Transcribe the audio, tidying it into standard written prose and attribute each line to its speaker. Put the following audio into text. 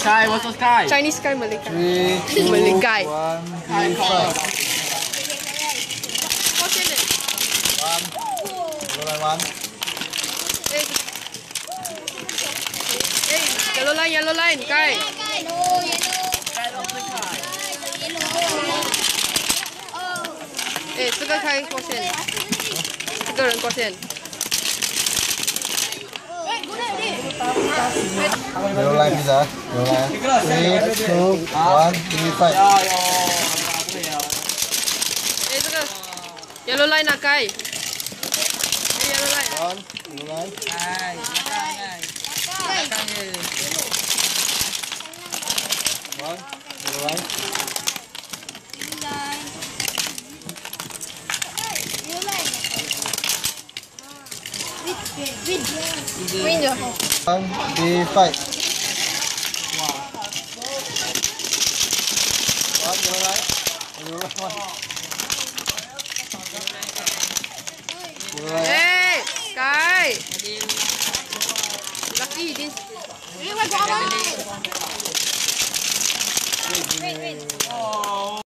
Speaker 1: Sky, what's the sky?
Speaker 2: Chinese sky, Malay sky.
Speaker 3: 3, 2,
Speaker 2: Malay sky.
Speaker 3: 1, be fight.
Speaker 2: 过线的。
Speaker 3: 1. Yellow line 1.
Speaker 2: Yellow line, guy. Eh, 这个开过线，这个人过线。
Speaker 3: Yellow line please ah. Yellow line. 3, 2, 1, be fight.
Speaker 2: 哎，这个 yellow line 哪开？yellow line.
Speaker 3: 1. Yellow line. 1. Yellow line.
Speaker 2: Win rồi.
Speaker 3: 1, be fight. 1. Yellow line. Yellow line 1. Yellow line.
Speaker 2: Ê, cái. Lucky this.
Speaker 4: Wait, wait.